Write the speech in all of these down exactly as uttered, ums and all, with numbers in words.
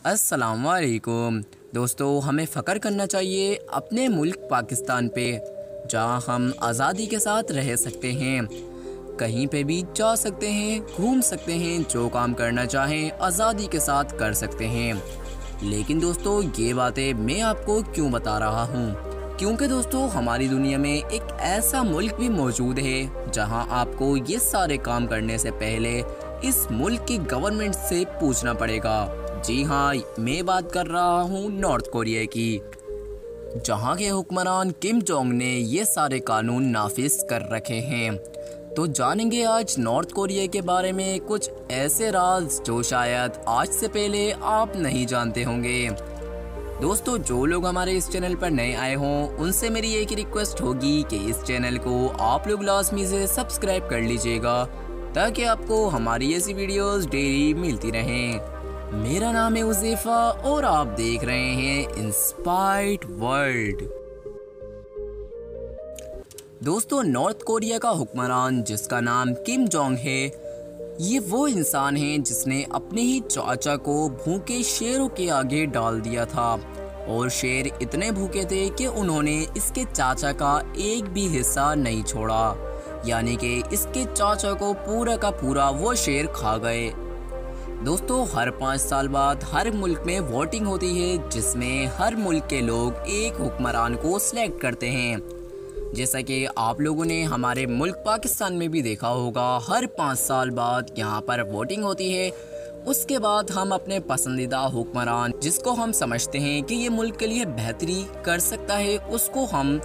अस्सलाम वालेकुम दोस्तों, हमें फ़ख्र करना चाहिए अपने मुल्क पाकिस्तान पे, जहाँ हम आज़ादी के साथ रह सकते हैं, कहीं पे भी जा सकते हैं, घूम सकते हैं, जो काम करना चाहें आज़ादी के साथ कर सकते हैं। लेकिन दोस्तों, ये बातें मैं आपको क्यों बता रहा हूँ? क्योंकि दोस्तों, हमारी दुनिया में एक ऐसा मुल्क भी मौजूद है जहाँ आपको ये सारे काम करने से पहले इस मुल्क की गवर्नमेंट से पूछना पड़ेगा। जी हाँ, मैं बात कर रहा हूँ नॉर्थ कोरिया की, जहाँ के हुक्मरान किम जोंग ने ये सारे कानून नाफिज कर रखे हैं। तो जानेंगे आज नॉर्थ कोरिया के बारे में कुछ ऐसे राज जो शायद आज से पहले आप नहीं जानते होंगे। दोस्तों, जो लोग हमारे इस चैनल पर नए आए हों, उनसे मेरी एक ही रिक्वेस्ट होगी कि इस चैनल को आप लोग लाजमी से सब्सक्राइब कर लीजिएगा, ताकि आपको हमारी ऐसी वीडियोस डेली मिलती रहें। मेरा नाम है उज़ैफा और आप देख रहे हैं इंस्पायर्ड वर्ल्ड। दोस्तों, नॉर्थ कोरिया का हुक्मरान जिसका नाम किम जोंग है, ये वो इंसान है जिसने अपने ही चाचा को भूखे शेरों के आगे डाल दिया था, और शेर इतने भूखे थे कि उन्होंने इसके चाचा का एक भी हिस्सा नहीं छोड़ा, यानी कि इसके चाचा को पूरा का पूरा वो शेर खा गए। दोस्तों, हर पाँच साल बाद हर मुल्क में वोटिंग होती है, जिसमें हर मुल्क के लोग एक हुक्मरान को सिलेक्ट करते हैं। जैसा कि आप लोगों ने हमारे मुल्क पाकिस्तान में भी देखा होगा, हर पाँच साल बाद यहाँ पर वोटिंग होती है। उसके बाद हम अपने पसंदीदा हुक्मरान, जिसको हम समझते हैं कि ये मुल्क के लिए बेहतरी कर सकता है, उसको हम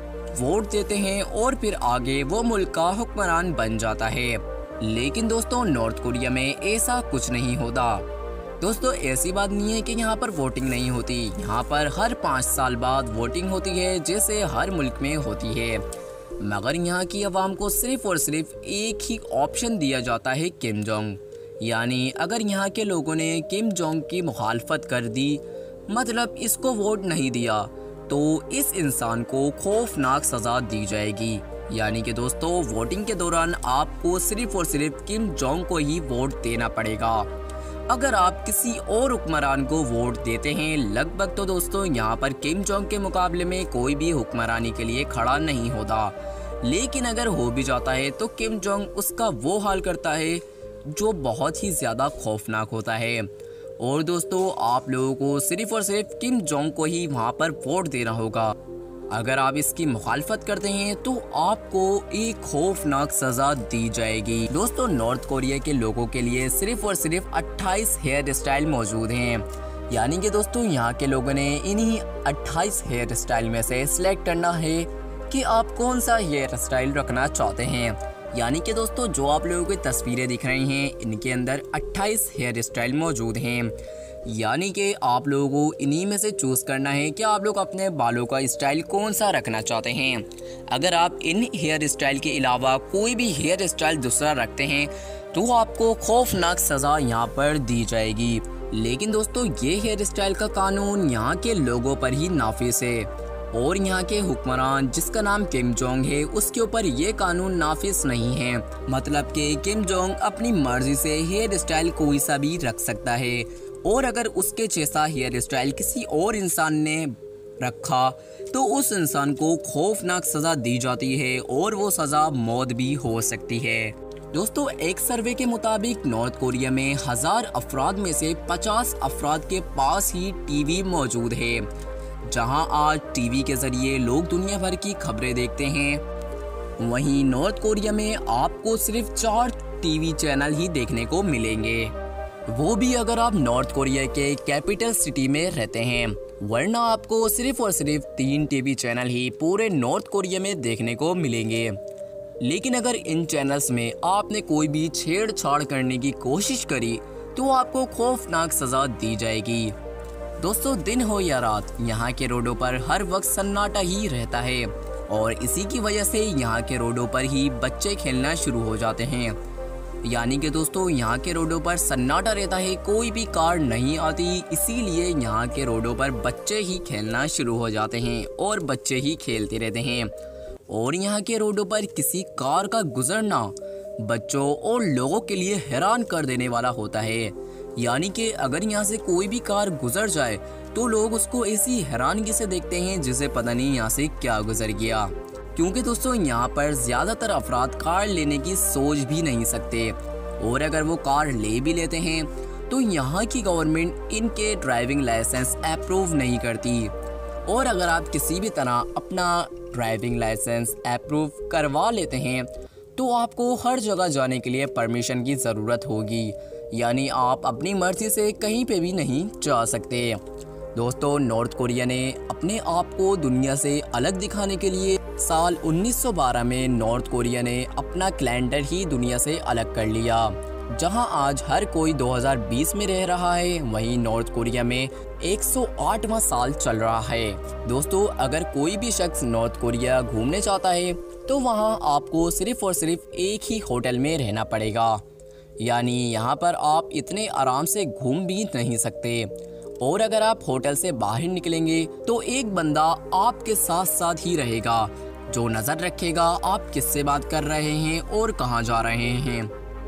वोट देते हैं और फिर आगे वो मुल्क का हुक्मरान बन जाता है। लेकिन दोस्तों, नॉर्थ कोरिया में ऐसा कुछ नहीं होता। दोस्तों, ऐसी बात नहीं है कि यहाँ पर वोटिंग नहीं होती। यहाँ पर हर पाँच साल बाद वोटिंग होती है, जैसे हर मुल्क में होती है, मगर यहाँ की आवाम को सिर्फ और सिर्फ एक ही ऑप्शन दिया जाता है, किम जोंग। यानी अगर यहाँ के लोगों ने किम जोंग की मुखालफत कर दी, मतलब इसको वोट नहीं दिया, तो इस इंसान को खौफनाक सज़ा दी जाएगी। यानी कि दोस्तों, वोटिंग के दौरान आपको सिर्फ और सिर्फ किम जोंग को ही वोट देना पड़ेगा। अगर आप किसी और हुक्मरान को वोट देते हैं, लगभग तो दोस्तों यहाँ पर किम जोंग के मुकाबले में कोई भी हुक्मरानी के लिए खड़ा नहीं होता। लेकिन अगर हो भी जाता है तो किम जोंग उसका वो हाल करता है जो बहुत ही ज़्यादा खौफनाक होता है। और दोस्तों, आप लोगों को सिर्फ और सिर्फ किम जोंग को ही वहाँ पर वोट देना होगा। अगर आप इसकी मुखालफत करते हैं तो आपको एक खौफनाक सज़ा दी जाएगी। दोस्तों, नॉर्थ कोरिया के लोगों के लिए सिर्फ और सिर्फ अट्ठाईस हेयर स्टाइल मौजूद हैं। यानी कि दोस्तों, यहाँ के लोगों ने इन्हीं अट्ठाईस हेयर स्टाइल में से सिलेक्ट करना है कि आप कौन सा हेयर स्टाइल रखना चाहते हैं। यानी कि दोस्तों, जो आप लोगों की तस्वीरें दिख रही हैं, इनके अंदर अट्ठाईस हेयर स्टाइल मौजूद हैं। यानी कि आप लोगों को इन्हीं में से चूज़ करना है कि आप लोग अपने बालों का स्टाइल कौन सा रखना चाहते हैं। अगर आप इन हेयर स्टाइल के अलावा कोई भी हेयर स्टाइल दूसरा रखते हैं तो आपको खौफनाक सज़ा यहाँ पर दी जाएगी। लेकिन दोस्तों, ये हेयर स्टाइल का कानून यहाँ के लोगों पर ही नाफिज है, और यहाँ के हुक्मरान जिसका नाम किम जोंग है, उसके ऊपर ये कानून नाफिज नहीं है। मतलब कि किम जोंग अपनी मर्जी से हेयर स्टाइल कोई सा भी रख सकता है, और अगर उसके जैसा हेयर स्टाइल किसी और इंसान ने रखा तो उस इंसान को खौफनाक सज़ा दी जाती है, और वो सज़ा मौत भी हो सकती है। दोस्तों, एक सर्वे के मुताबिक नॉर्थ कोरिया में हज़ार अफराद में से पचास अफराद के पास ही टीवी मौजूद है। जहां आज टीवी के ज़रिए लोग दुनिया भर की खबरें देखते हैं, वहीं नॉर्थ कोरिया में आपको सिर्फ चार टीवी चैनल ही देखने को मिलेंगे, वो भी अगर आप नॉर्थ कोरिया के कैपिटल सिटी में रहते हैं। वरना आपको सिर्फ और सिर्फ तीन टीवी चैनल ही पूरे नॉर्थ कोरिया में देखने को मिलेंगे। लेकिन अगर इन चैनल्स में आपने कोई भी छेड़छाड़ करने की कोशिश करी तो आपको खौफनाक सज़ा दी जाएगी। दोस्तों, दिन हो या रात, यहाँ के रोडों पर हर वक्त सन्नाटा ही रहता है, और इसी की वजह से यहाँ के रोडों पर ही बच्चे खेलना शुरू हो जाते हैं। यानी कि दोस्तों, यहाँ के रोडों पर सन्नाटा रहता है, कोई भी कार नहीं आती, इसीलिए यहाँ के रोडों पर बच्चे ही खेलना शुरू हो जाते हैं और बच्चे ही खेलते रहते हैं। और यहाँ के रोडों पर किसी कार का गुजरना बच्चों और लोगों के लिए हैरान कर देने वाला होता है। यानी कि अगर यहाँ से कोई भी कार गुजर जाए तो लोग उसको ऐसी हैरानगी से देखते हैं जिसे पता नहीं यहाँ से क्या गुजर गया। क्योंकि दोस्तों यहाँ पर ज्यादातर अफराद कार लेने की सोच भी नहीं सकते, और अगर वो कार ले भी लेते हैं तो यहाँ की गवर्नमेंट इनके ड्राइविंग लाइसेंस अप्रूव नहीं करती। और अगर आप किसी भी तरह अपना ड्राइविंग लाइसेंस अप्रूव करवा लेते हैं तो आपको हर जगह जाने के लिए परमिशन की ज़रूरत होगी, यानी आप अपनी मर्जी से कहीं पे भी नहीं जा सकते। दोस्तों, नॉर्थ कोरिया ने अपने आप को दुनिया से अलग दिखाने के लिए साल उन्नीस सौ बारह में नॉर्थ कोरिया ने अपना कैलेंडर ही दुनिया से अलग कर लिया। जहां आज हर कोई दो हज़ार बीस में रह रहा है, वहीं नॉर्थ कोरिया में एक सौ आठवां साल चल रहा है। दोस्तों, अगर कोई भी शख्स नॉर्थ कोरिया घूमने चाहता है तो वहां आपको सिर्फ और सिर्फ एक ही होटल में रहना पड़ेगा, यानी यहां पर आप इतने आराम से घूम भी नहीं सकते। और अगर आप होटल से बाहर निकलेंगे तो एक बंदा आपके साथ साथ ही रहेगा जो नज़र रखेगा आप किससे बात कर रहे हैं और कहां जा रहे हैं।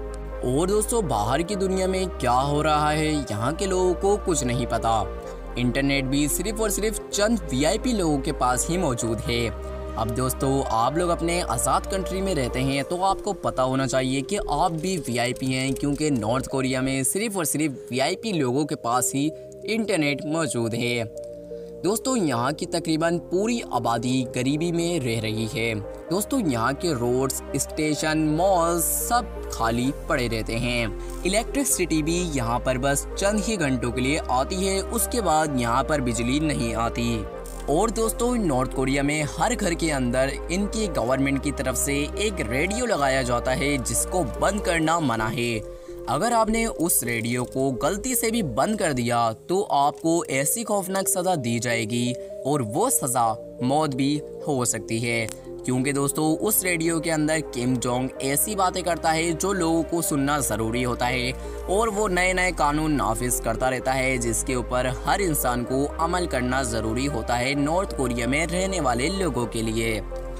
और दोस्तों, बाहर की दुनिया में क्या हो रहा है यहाँ के लोगों को कुछ नहीं पता। इंटरनेट भी सिर्फ और सिर्फ चंद वीआईपी लोगों के पास ही मौजूद है। अब दोस्तों, आप लोग अपने आज़ाद कंट्री में रहते हैं तो आपको पता होना चाहिए कि आप भी वीआईपी हैं, क्योंकि नॉर्थ कोरिया में सिर्फ और सिर्फ वीआईपी लोगों के पास ही इंटरनेट मौजूद है। दोस्तों, यहाँ की तकरीबन पूरी आबादी गरीबी में रह रही है। दोस्तों, यहाँ के रोड्स, स्टेशन, मॉल्स सब खाली पड़े रहते हैं। इलेक्ट्रिसिटी भी यहाँ पर बस चंद ही घंटों के लिए आती है, उसके बाद यहाँ पर बिजली नहीं आती। और दोस्तों, नॉर्थ कोरिया में हर घर के अंदर इनकी गवर्नमेंट की तरफ से एक रेडियो लगाया जाता है जिसको बंद करना मना है। अगर आपने उस रेडियो को गलती से भी बंद कर दिया तो आपको ऐसी खौफनाक सज़ा दी जाएगी, और वो सज़ा मौत भी हो सकती है। क्योंकि दोस्तों, उस रेडियो के अंदर किम जोंग ऐसी बातें करता है जो लोगों को सुनना ज़रूरी होता है, और वो नए नए कानून नाफिज करता रहता है जिसके ऊपर हर इंसान को अमल करना ज़रूरी होता है नॉर्थ कोरिया में रहने वाले लोगों के लिए।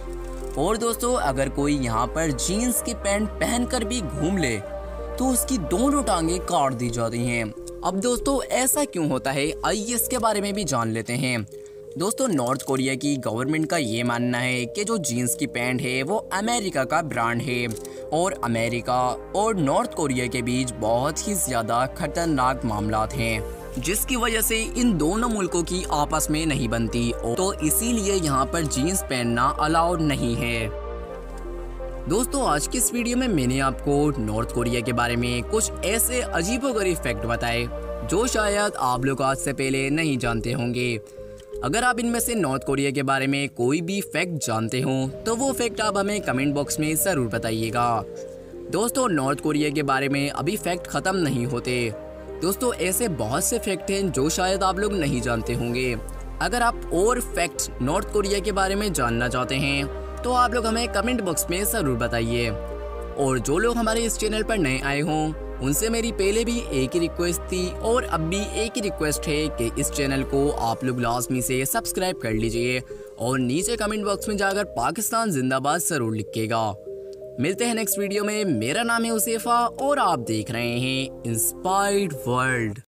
और दोस्तों, अगर कोई यहाँ पर जीन्स की पैंट पहनकर भी घूम ले तो उसकी दोनों टांगे काट दी जाती हैं। अब दोस्तों, ऐसा क्यों होता है, आइए इसके बारे में भी जान लेते हैं। दोस्तों, नॉर्थ कोरिया की गवर्नमेंट का ये मानना है कि जो जीन्स की पैंट है वो अमेरिका का ब्रांड है, और अमेरिका और नॉर्थ कोरिया के बीच बहुत ही ज़्यादा खतरनाक मामलात हैं, जिसकी वजह से इन दोनों मुल्कों की आपस में नहीं बनती, तो इसीलिए यहाँ पर जीन्स पहनना अलाउड नहीं है। दोस्तों, आज की इस वीडियो में मैंने आपको नॉर्थ कोरिया के बारे में कुछ ऐसे अजीबोगरीब फैक्ट बताए जो शायद आप लोग आज से पहले नहीं जानते होंगे। अगर आप इनमें से नॉर्थ कोरिया के बारे में कोई भी फैक्ट जानते हो तो वो फैक्ट आप हमें कमेंट बॉक्स में ज़रूर बताइएगा। दोस्तों, नॉर्थ कोरिया के बारे में अभी फैक्ट ख़त्म नहीं होते। दोस्तों, ऐसे बहुत से फैक्ट हैं जो शायद आप लोग नहीं जानते होंगे। अगर आप और फैक्ट नॉर्थ कोरिया के बारे में जानना चाहते हैं तो आप लोग हमें कमेंट बॉक्स में ज़रूर बताइए। और जो लोग हमारे इस चैनल पर नए आए हों उनसे मेरी पहले भी एक ही रिक्वेस्ट थी और अब भी एक ही रिक्वेस्ट है कि इस चैनल को आप लोग लाजमी से सब्सक्राइब कर लीजिए, और नीचे कमेंट बॉक्स में जाकर पाकिस्तान जिंदाबाद ज़रूर लिखिएगा। मिलते हैं नेक्स्ट वीडियो में। मेरा नाम है उसेफा और आप देख रहे हैं इंस्पायर्ड वर्ल्ड।